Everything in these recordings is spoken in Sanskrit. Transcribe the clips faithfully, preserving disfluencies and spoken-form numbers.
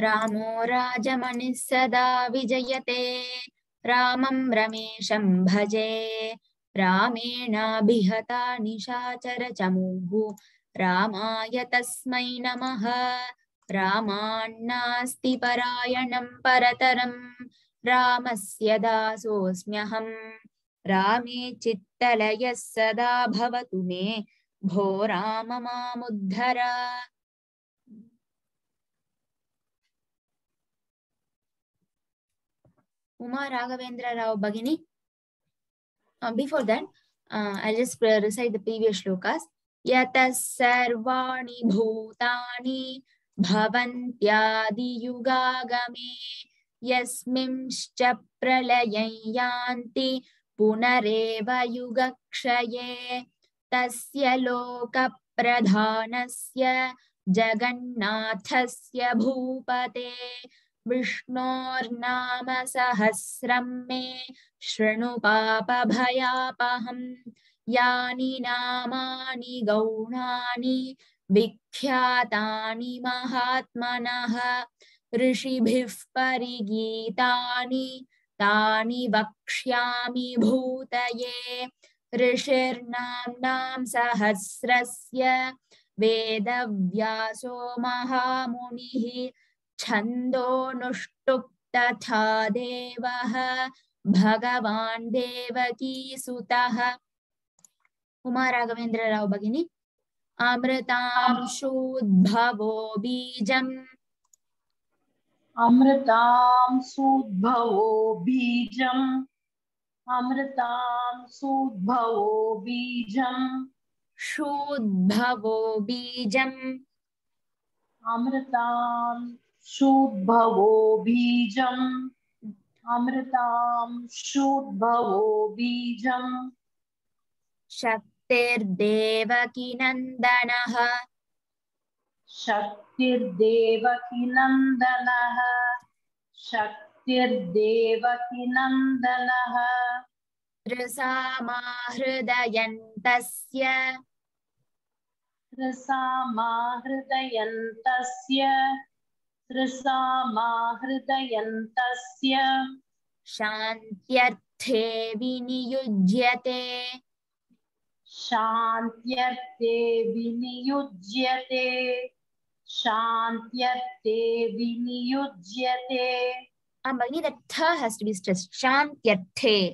रामो राजमणिः सदा विजयते रामं रमेशं भजे रामेणाभिहता निशाचरचमूः रामाय तस्मै नमः रामान्नास्ति परायणं परतरं रामस्य दासोऽस्म्यहं रामे चित्तलयः सदा भवतु मे भो Ram मामुद्धर। Uma Raghavendra Rao Bhagini. Uh, before that, uh, I'll just uh, recite the previous shlokas. Yatas sarvani bhutani bhavantyadi yugagame yasmimscha pralayan yanti punareva yugakshaye tasya loka pradhanasya jagannathasya bhupate विष्णोर्नाम सहस्रं मे शृणु पापभयापहं यानि नामानि गौणानि विख्यातानि महात्मनः ऋषिभिः परिगीतानि तानि वक्ष्यामि भूतये ऋषिर्नाम्नां सहस्रस्य वेदव्यासो महामुनिः छन्दोनुष्टुप् तथा देवः भगवान् देवकीसुतः। उमा राघवेंद्र राव भगिनी। अमृतांशुद्भवो बीजम् अमृतांशुद्भवो बीजम् अमृतांशुद्भवो बीजम् शुद्भवो बीजम् अमृतांशुद्भवो बीजम् अमृतांशुद्भवो बीजम् शक्तिर्देवकी नन्दनः शक्तिर्देवकी नन्दनः शक्तिर्देवकी नन्दनः त्रिसामाहृदयन्तस्य त्रिसामाहृदयन्तस्य त्रिसामाहृदयन्तस्य शान्त्यर्थे विनियुज्यते शान्त्यर्थे विनियुज्यते शान्त्यर्थे विनियुज्यते। Um, Bhagini, that th has to be stressed. Shantyarthe.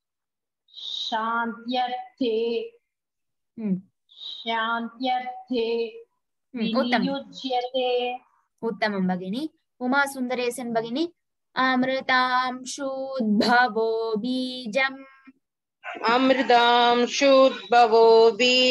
Shantyarthe. Hmm. Shantyarthe. Hmm. Viniyujyate. Uttamam Bhagini. Uma Sundaresan Bhagini. Amritam Shudbhavo Bijam. Amritam Shudbhavo Bijam.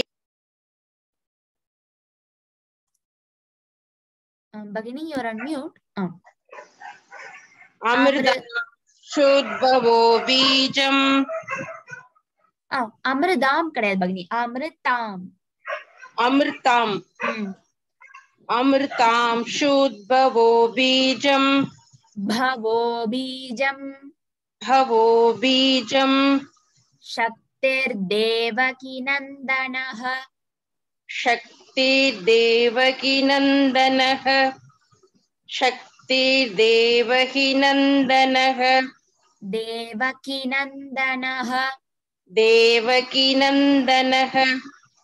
Um, Bhagini, you're on mute. Um. Amritam Shudbhavo Bijam. Oh, Amridam kadayad Bhagini. Amritam. Amritam. Hmm. Amritam Shudbhavo Bijam. Bhavo Bijam. Bhavo Bijam. Shaktir Devaki Nandanaha. Shakti Devaki Nandanaha. Shakti Devaki Nandanaha. Devaki Nandanaha. Devaki Nandanaha.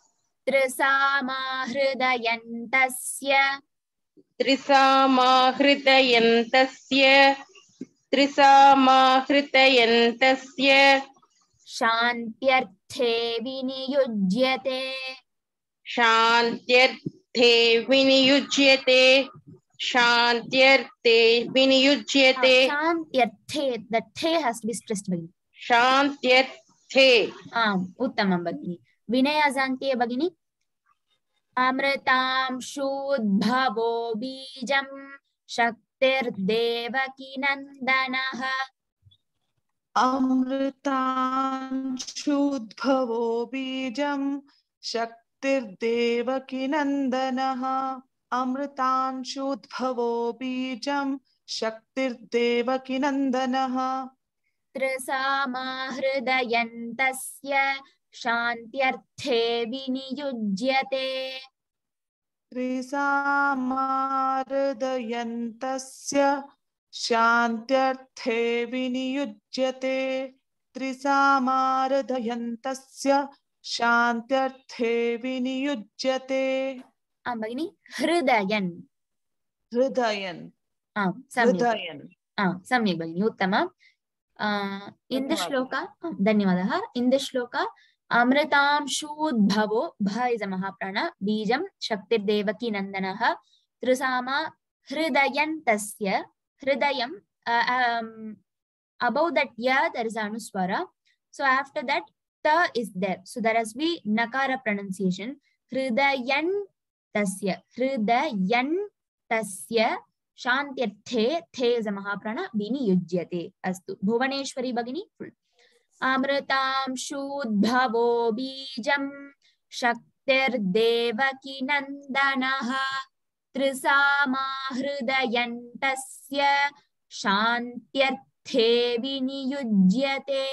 Trisamahridayantasya. Trisamahridayantasya. Trisamahridayantasya. Shantyarthe viniyujyate. Shantyarthe viniyujyate. Shantyarthe viniyujyate. Uh, Shantyarthe. The the has to be stressed Bhagini. Shantyarthe. Um, Uttamam Bhagini. Vinayazantiye Bhagini. Amritam Shudbhavo Bijam. Shaktir Devaki Nandanaha. Amritam Shudbhavo Bijam. Shaktirdevaki Nandanaha. Amritam Shudbhavo Bijam. Shaktirdevaki Nandanaha. Trisamahridayantasya. Shantyarthe viniyujyate. त्रिसामार्दयन्तस्य शान्त्यर्थे विनियुज्यते त्रिसामार्दयन्तस्य शान्त्यर्थे विनियुज्यते आं भगिनि हृदयन् हृदयन् आं सम्यक् हृदयन् आं सम्यक् भगिनि उत्तमम् in the shloka धन्यवादः in the shloka अमृतांशूद्भवो भ is a महाप्राण बीजं शक्तिर्देवकी नन्दनः त्रिसामा हृदयन्तस्य हृदयं uh, um, above that ya there is anuswara, so after that ta is there, so there has to be nakara pronunciation. Hridayantasya hridayantasya शान्त्यर्थे थे इज महाप्राण विनियुज्यते अस्तु भुवनेश्वरी भगिनी फुल अमृतांशूद्भवो बीजं शक्तिर्देवकी नन्दनः त्रिसामा हृदयन्तस्य शान्त्यर्थे विनियुज्यते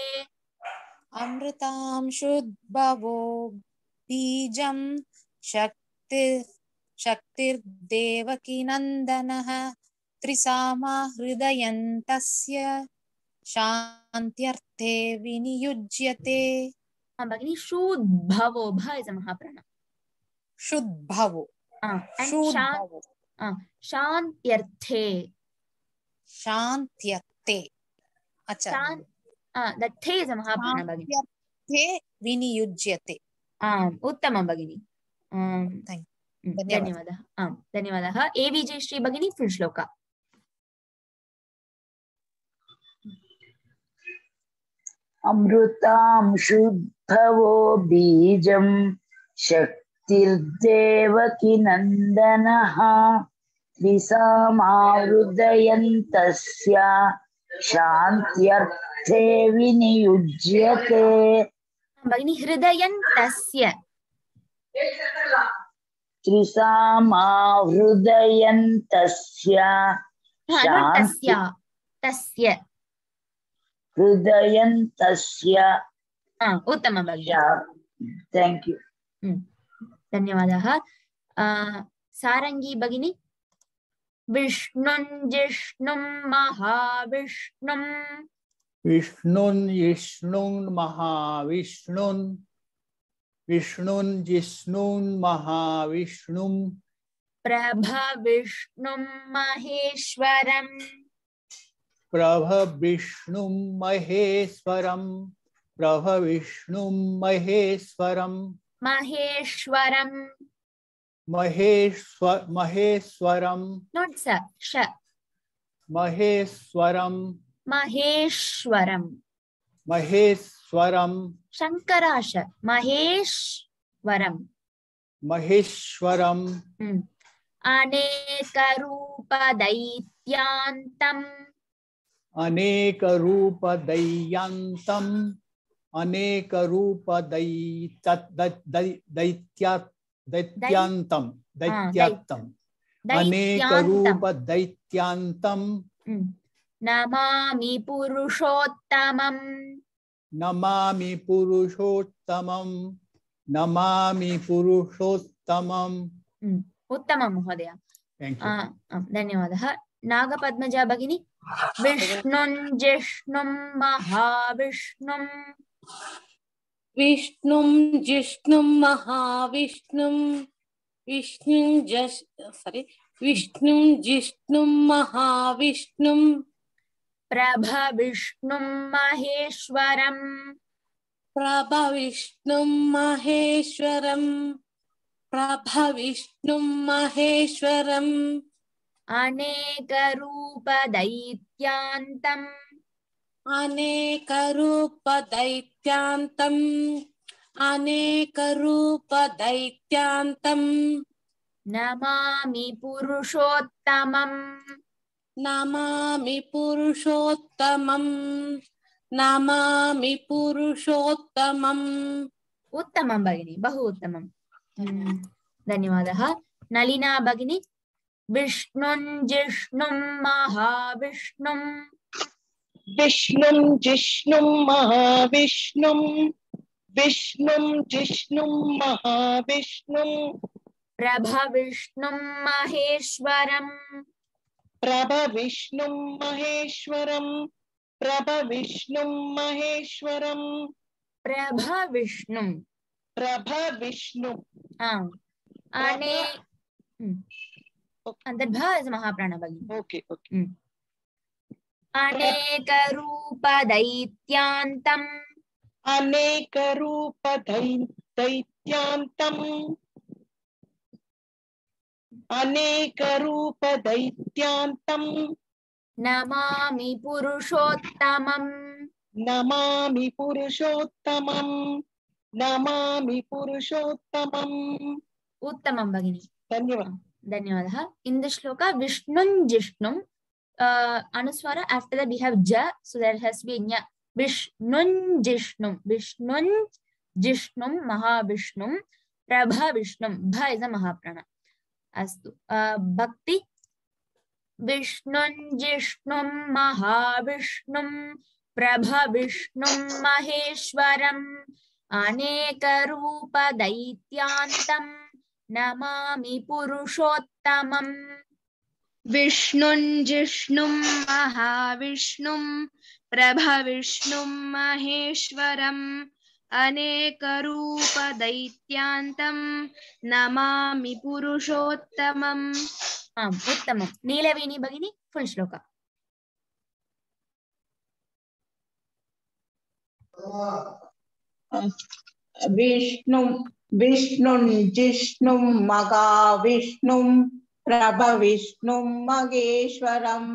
अमृतांशुद्भवो बीजं शक्ति शक्तिर्देवकी नन्दनः त्रिसामा हृदयन्तस्य शान्त्यर्थे विनियुज्यते हाँ भगिनी शुद्भवो भ इज अ महाप्राण शुद्भवो शुद्भवो शान्त्यर्थे शान्त्यर्थे अच्छा शान् that the is a महाप्राण भगिनी शान्त्यर्थे विनियुज्यते आम् उत्तमं भगिनी थैंक धन्यवादः आम् धन्यवादः एविजे श्री भगिनी फुल श्लोक अमृतांशुद्भवो बीजं शक्तिर्देवकी नन्दनः त्रिसामा हृदयन्तस्य शान्त्यर्थे विनियुज्यते भगिनी हृदयन्तस्य त्रिसामा हृदयन्तस्य तस्य तस्य हृदयन्तस्य उत्तमं भगिनी थैंक यू धन्यवादः सारंगी भगिनी विष्णुं जिष्णुं महाविष्णुं विष्णुं जिष्णुं महाविष्णुं विष्णुं जिष्णुं महाविष्णुं प्रभविष्णुं महेश्वरं प्रभविष्णुं महेश्वरं प्रभविष्णुं महेश्वरं महेश्वरं महेश्वर महेश्वरं not स श महेश्वरं महेश्वरं महेश्वरं शंकराश महेश्वरं महेश्वरं अनेकरूपदैत्यान्तम् अनेकरूपदैत्यान्तम् अनेकरूपदैत्यात् दैत्यांतम दैत्यात्तम अनेकरूपदैत्यांतम नमामि पुरुषोत्तमं नमामि पुरुषोत्तमं नमामि पुरुषोत्तमं उत्तमं महोदय धन्यवादः नागपद्मजा भगिनी विष्णुं जिष्णुं महाविष्णुं विष्णुं जिष्णुं महाविष्णुं विष्णुं जस् सॉरी विष्णुं जिष्णुं महाविष्णुं प्रभविष्णुं महेश्वरं प्रभविष्णुं महेश्वरं प्रभविष्णुं महेश्वरम् अनेकरूपदैत्यान्तम् अनेकरूपदैत्यान्तम् अनेकरूपदैत्यान्तम् नमामि पुरुषोत्तमं नमामि पुरुषोत्तमम् नमामि पुरुषोत्तमम् उत्तमं भगिनी बहु उत्तमं धन्यवादः नलिना भगिनी विष्णुं जिष्णुं महाविष्णुं विष्णुं जिष्णुं महाविष्णुं विष्णुं जिष्णुं महाविष्णुं प्रभविष्णुं महेश्वरं प्रभविष्णुं महेश्वरं प्रभविष्णुं महेश्वरं प्रभविष्णुं प्रभविष्णुं हाँ अने अंदर भा इज महाप्राण भगिनी ओके ओके अनेक रूप दैत्यांतम् अनेक रूप दैत्यांतम् अनेक रूप दैत्यांतम् नमामि पुरुषोत्तमम् नमामि पुरुषोत्तमम् नमामि पुरुषोत्तमम् उत्तमं भगिनी धन्यवाद धन्यवादः in the shloka Vishnun Jishnum uh, anuswara after that we have ja so there has been nya Vishnun Jishnum Vishnun Jishnum Mahavishnum Prabha Vishnum bha is a mahaprana astu uh, bhakti Vishnun Jishnum Mahavishnum Prabha Vishnum Maheshwaram Aneka Rupa Daityantam Namami पुरुषोत्तमम् विष्णुं जिष्णुं महाविष्णुं प्रभविष्णुं महेश्वरम् अनेकरूपदैत्यान्तं नमामि पुरुषोत्तमम् आम् उत्तमं नीलवेणी भगिनी फुल श्लोक विष्णु विष्णुं जिष्णुं महाविष्णुं प्रभविष्णुं महेश्वरम्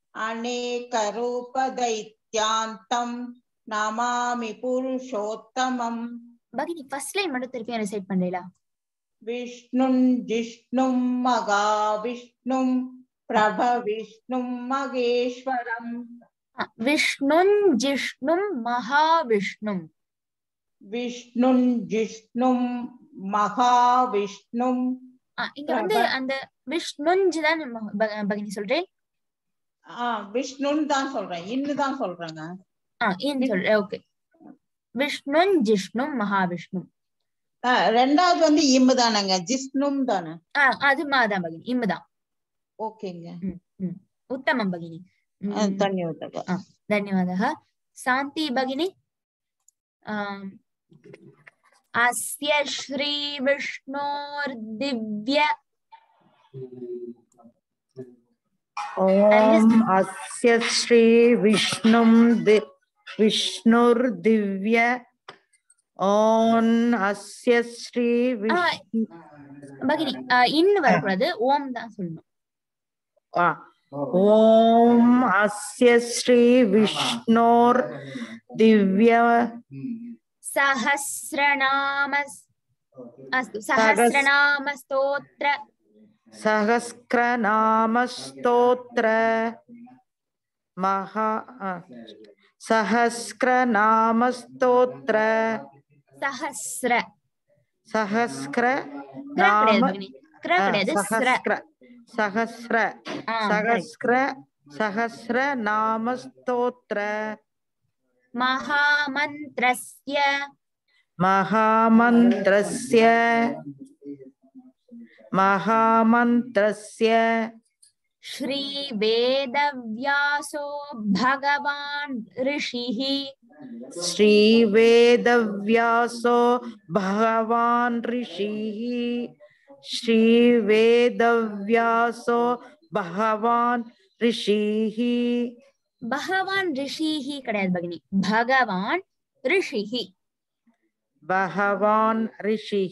अनेकरूपदैत्यान्तं नमामि पुरुषोत्तमम् भगिनी फर्स्ट लाइन மட்டும் திருப்பி ரிசைட் பண்ணீங்களா विष्णुं जिष्णुं महाविष्णुं प्रभविष्णुं महेश्वरम् विष्णुं जिष्णुं महाविष्णुं विष्णुं जिष्णुं महाविष्णुं இங்க வந்து அந்த விஷ்ணுஞ்சு தான் பகினி சொல்றேன் ஆ விஷ்ணுன்னு தான் சொல்றேன் இன்னு தான் சொல்றேங்க ஆ இன்னு சொல்றேன் ஓகே விஷ்ணுன் ஜிஷ்ணும் மகாவிஷ்ணு ரெண்டாவது வந்து இம்மு தானங்க ஜிஷ்ணும் தானே ஆ அது மாதான் பகினி இம்மு தான் ஓகேங்க உத்தமம் பகினி धन्यवादः धन्यवादः शान्ति भगिनी अस्य श्री विष्णोर्दिव्य ओम अस्य श्री विष्णुं विष्णुर्दिव्य ओम अस्य श्री विष्णु भगिनी इन्न வரக்கூடாது ஓம் தான் சொல்லணும் ओम अस्य श्री विष्णोर दिव्य सहस्रनाम अस्तु सहस्रनाम स्तोत्र सहस्रनाम स्तोत्र महा सहस्रनाम स्तोत्र सहस्र सहस्र नाम सहस्र सहस्र सहस्र सहस्र नाम स्तोत्र महामन्त्रस्य महामन्त्रस्य महामन्त्रस्य श्री वेदव्यासो भगवान् ऋषिः श्री वेदव्यासो भगवान् ऋषिः श्री वेदव्यासो भगवान् ऋषिः भगवान् ऋषिः कड़ैद भगिनी भगवान् ऋषिः भगवान् ऋषिः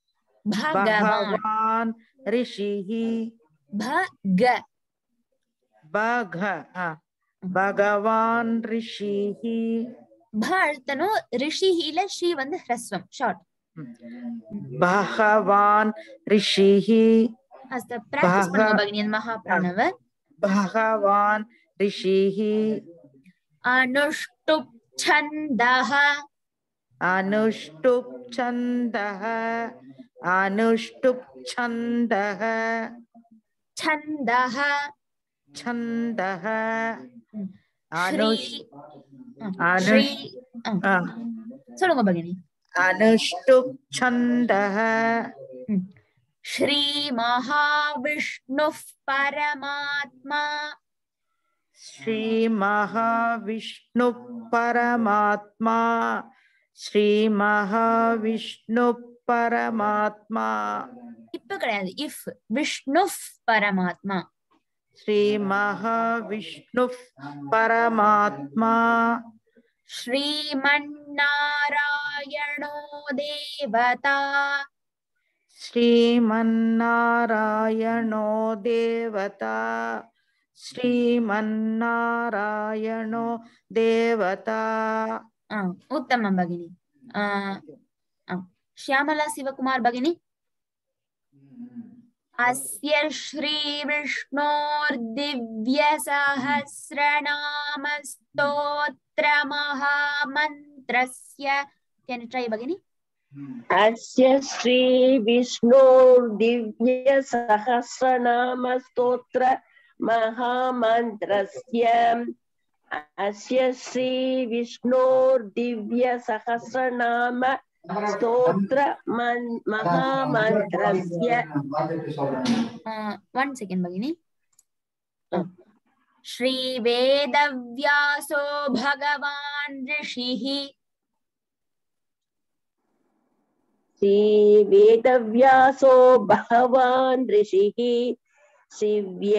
भगवान् ऋषिः भग भग भगवान् ऋषिः भर्तनो ऋषिः इल श्री वंद ह्रस्वम शॉर्ट भगवान् ऋषिः अस्त प्रैक्टिस பண்ணுங்க भगिनी महाप्राणव भगवान् ऋषिः अनुष्टुप् छन्दः अनुष्टुप् छन्दः अनुष्टुप् छन्दः छन्दः छन्दः श्री சொல்லுங்க भगिनी अनुष्टुप् छन्दः श्री महाविष्णुः परमात्मा श्री महाविष्णु परमात्मा श्री महाविष्णु परमात्मा இப்ப கிடையாது if விஷ்ணு பரமாத்மா श्री महाविष्णु परमात्मा श्रीमन्नारायणो देवता श्रीमन्नारायणो देवता श्रीमन्नारायणो देवता उत्तमं भगिनी श्यामला शिवकुमार भगिनी अस्य श्री विष्णोर्दिव्यसहस्रनाम स्तोत्र महामन्त्रस्य can you try भगिनी अस्य श्री विष्णोर्दिव्यसहस्रनाम स्तोत्र महामन्त्रस्य अस्य श्री विष्णोर्दिव्यसहस्रनाम स्तोत्र महामन्त्रस्य one second भगिनी श्री वेदव्यासो भगवान् ऋषिः श्री वेदव्यासो भगवान् ऋषिः श्री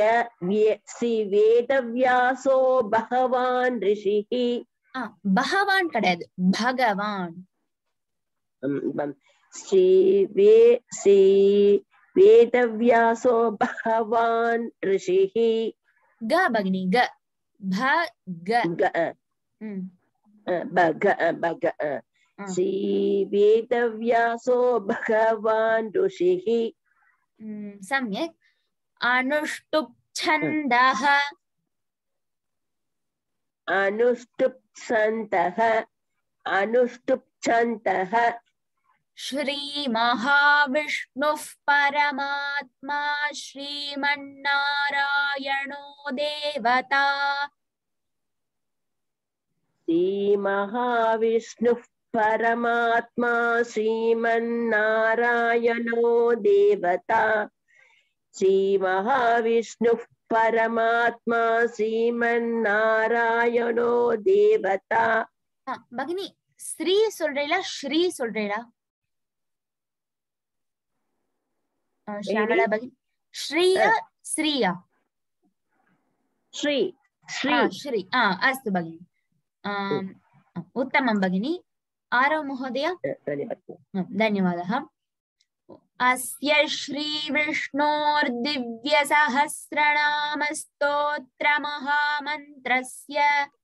वेदव्यासो भगवान् ऋषिः भगवान् कडेयदु भगवान् श्री वे श्री वेदव्यासो भगवान् ऋषिः ग भगिनी ग भ ग ग ग श्री वेदव्यासो भगवान् ऋषिः सम्यक् अनुष्टुप् छन्दः अनुष्टुप् छन्दः अनुष्टुप् छन्दः श्री महाविष्णुः परमात्मा श्रीमन्नारायणो देवता श्री महाविष्णुः परमात्मा श्रीमन्नारायणो देवता श्री महाविष्णुः परमात्मा श्रीमन्नारायणो देवता भगिनी श्री சொல்றீங்களா श्री சொல்றீங்களா श्यामला भगिनी श्रीया श्रीया श्री श्री श्री अस्तु भगिनी उत्तमं भगिनी आरव महोदय धन्यवादः अस्य श्री विष्णोर्दिव्यसहस्रनाम स्तोत्र महामन्त्रस्य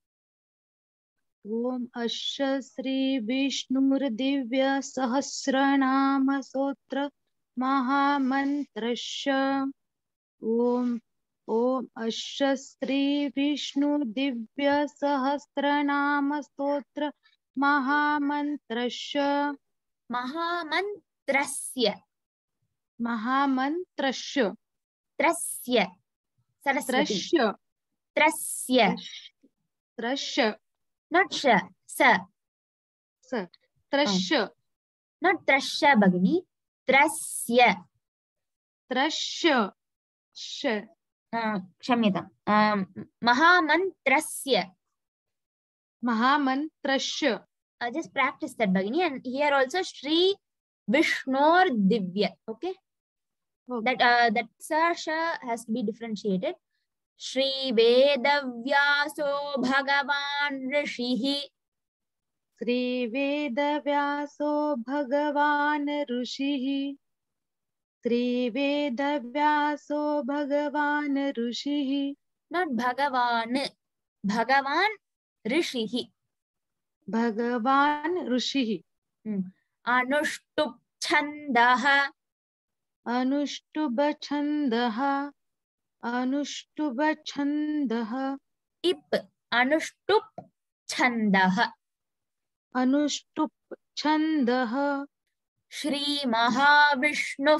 ओम अस्य श्री विष्णुर्दिव्य सहस्रनाम स्तोत्र महामन्त्रस्य ओम ओम अस्य श्री विष्णुर्दिव्य सहस्रनाम स्तोत्र महामन्त्रस्य महामन्त्रस्य महामन्त्रस्य त्रस्य Saraswati त्रस्य त्रस्य not sh sa sa trasya not trasya भगिनी त्रस्य त्रस्य श क्षम्यतां महामन्त्रस्य महामन्त्रस्य just practice that भगिनी and here also Shri Vishnor Divya okay, okay. that uh, that sasha has to be differentiated Shri वेदव्यासो भगवान् ऋषिः श्री वेदव्यासो भगवान् ऋषिः श्री वेदव्यासो भगवान् ऋषिः not भगवान् भगवान् ऋषिः भगवान् ऋषिः अनुष्टुप् छन्दः अनुष्टुभ छन्दः अनुष्टुभ छन्दः इप् अनुष्टुप् छन्दः अनुष्टुप् छन्दः श्री महाविष्णुः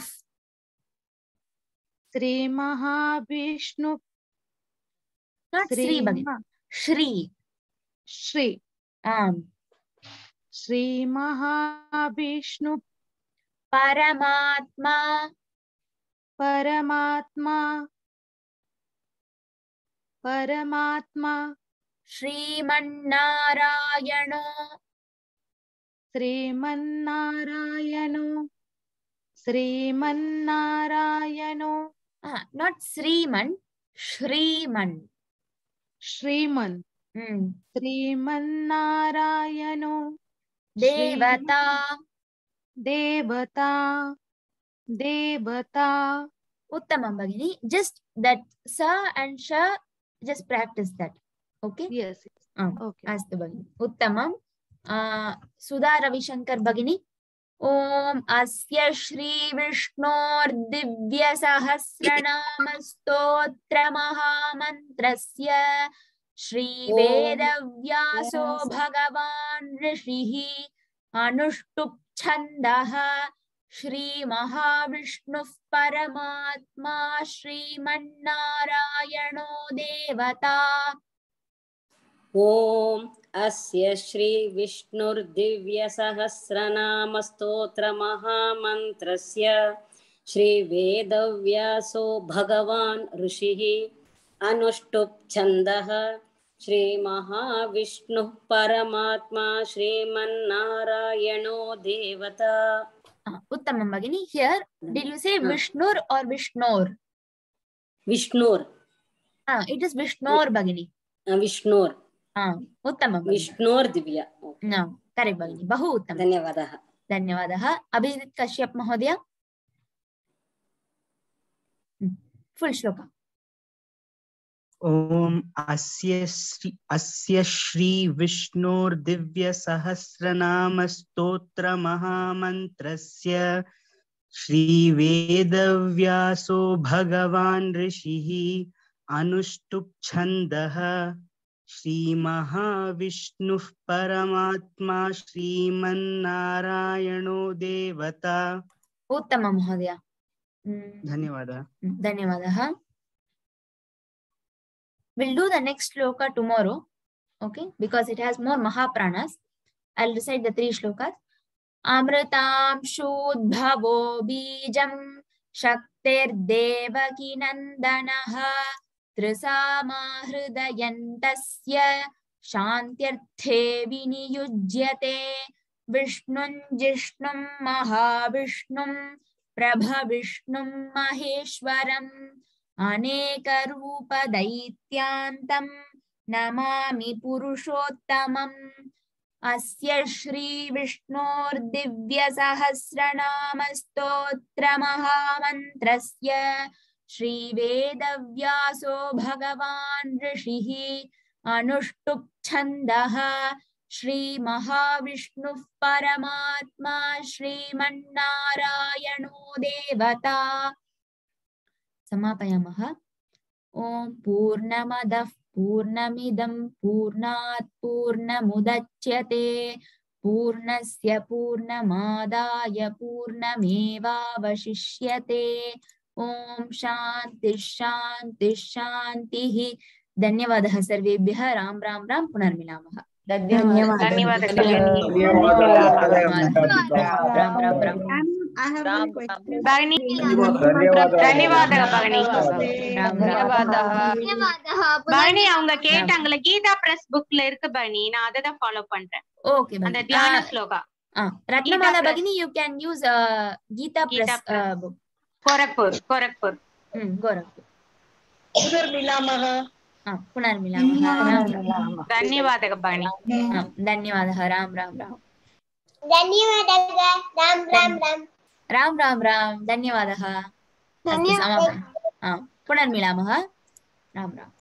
श्री महाविष्णु not श्री भगिनी श्री श्री आम् श्री महाविष्णु परमात्मा परमात्मा परमात्मा श्रीमन्नारायणो श्रीमन्नारायणो श्रीमन्नारायणो ah, not श्रीमन् श्रीमन् श्रीमन् hmm. श्रीमन्नारायणो देवता देवता देवता उत्तमं भगिनी. Just that sa and sha, just practice that. Okay. Yes. Ah, Okay. अस्तु भगिनी, उत्तमं. uh, सुधा रविशंकर भगिनी. ओम अस्य श्री विष्णोर्दिव्य सहस्रनाम स्तोत्र महामन्त्रस्य श्री वेदव्यासो भगवान् ऋषिः अनुष्टुप् छन्दः श्री महाविष्णुः परमात्मा श्रीमन्नारायणो देवता. ओम अस्य श्री विष्णुर्दिव्य सहस्रनाम स्तोत्र महामन्त्रस्य श्री वेदव्यासो भगवान् ऋषिः अनुष्टुप् छन्दः श्री महाविष्णुः परमात्मा श्रीमन्नारायणो देवता. उत्तमं भगिनी. Here did you say Vishnur or Vishnor? Vishnur. Ah, it is Vishnor भगिनी. Vishnor. Ah, उत्तमं. विष्णोर दिव्या. No, correct भगिनी. बहु उत्तमं. धन्यवादः. धन्यवादः. अभिजित् कश्यप महोदय. फुल श्लोक. ओम अस्य श्री अस्य श्री विष्णोर्दिव्य सहस्रनाम स्तोत्र महामन्त्रस्य श्री वेदव्यासो भगवान् ऋषिः अनुष्टुप् छन्दः श्री महाविष्णुः परमात्मा श्रीमन्नारायणो देवता. उत्तमं महोदय. धन्यवादः. धन्यवादः. We'll do the next shloka tomorrow, okay? Because it has more Mahapranas. I'll recite the three shlokas. Amritam Shudbhavo Bijam Shaktirdevaki Nandanaha Trisama Hridayantasya Shantyarthe Viniyujyate Vishnun Jishnum Mahavishnum Prabhavishnum Maheshwaram अनेकरूपदैत्यांतं Namami पुरुषोत्तमम्. अस्य श्री विष्णोर्दिव्यसहस्रनामस्तोत्रमहामन्त्रस्य श्री वेदव्यासो भगवान् ऋषिः अनुष्टुप् छन्दः श्री महाविष्णुः परमात्मा श्रीमन्नारायणो देवता. समापयामः. ओम पूर्णमदः पूर्णमिदं पूर्णात् पूर्णमुदच्यते पूर्णस्य पूर्णमादाय पूर्णमेवावशिष्यते. ओम शांति शांति शांतिः. धन्यवादः सर्वेभ्यः. राम राम राम. पुनर्मिलामः. धन्यवादः. धन्यवादः. Ram Ram Ram. I have one question. Bhagini, धन्यवादः भगिनी. பரணி அவங்க கேட்டாங்கல கீதா பிரஸ் புக்ல இருக்கு பரணி, நான் அதை தான் ஃபாலோ பண்றேன். ஓகே அந்த தியான shloka. Ratnamala பகினி, you can use uh, Gita Press uh, book. Gorakhpur, Gorakhpur. Hmm, Gorakhpur. पुनर्मिलामः. हाँ, पुनर्मिलामः. धन्यवादः भगिनी. धन्यवादः. राम राम राम. धन्यवादः. राम राम राम. राम राम राम. धन्यवादः. धन्यवादः. पुनर्मिलामः. राम राम.